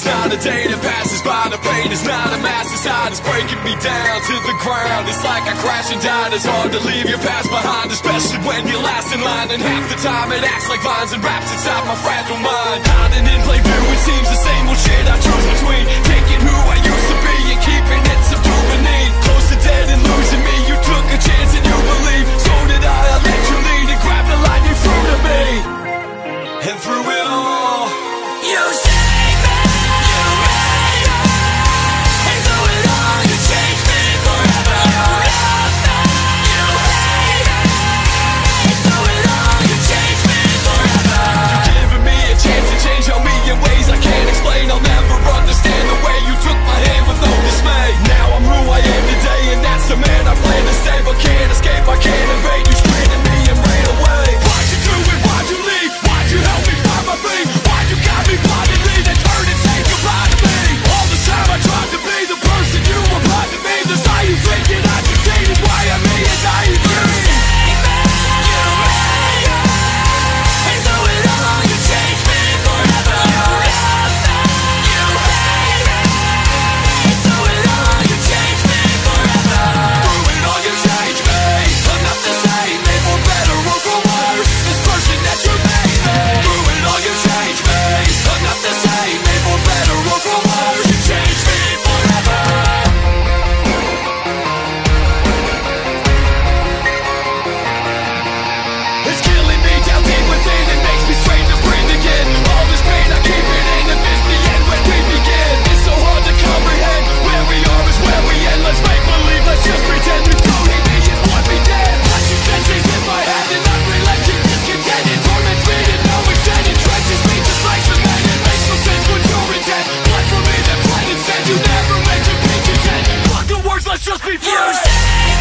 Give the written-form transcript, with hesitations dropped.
not a day that passes by. The pain is not a mass inside. It's breaking me down to the ground. It's like I crash and died. It's hard to leave your past behind, especially when you're last in line. And half the time it acts like vines and wraps inside my fragile mind. Hiding in plain view, it seems the same old shit I choose between taking who I used to be and keeping it subdued beneath. Close to dead and losing me. You took a chance and you believe. So did I let you lead and grab the light you threw to me. And through it all, you saved me, you made me. And through it all, you changed me forever. You loved me, you hate me. And through it all, you changed me forever. You've given me a chance to change on me in ways I can't explain. I'll never understand the way you took my hand with no dismay. Now I'm who I am today, and that's the man I plan to stay. But can't escape, I can't evade. You stranded me and ran away. Why'd you do it? Why'd you leave? Why'd you help me find my feet? Why'd you got me blindly, then turn and say goodbye to me? All the time I tried to be the person you applied to me. That's how you thinking I succeeded. Why am I and I agree? You saved me, you made me. And through it all, you changed me forever. You loved me, you hate me. And through it all, you changed me forever. Through it all, you changed me. I'm not the same, made for better or for worse. This person that you made me. Through it all, you changed me. I'm not the same, made for better or for worse. You changed me forever. It's killing me down deep within. It makes me strain to breathe again. All this pain, I keep it in. If it's the end when we begin, it's so hard to comprehend. Where we are is where we end. Let's make believe, let's just pretend. You don't need me, you want me dead. Watch you senses in my head and I'm relenting, discontented. Torments me to no extent. It trenches me just like cement. It makes no sense what your intent. Blood for me, then fled instead. You never meant to be content. Fuck the words, let's just be friends.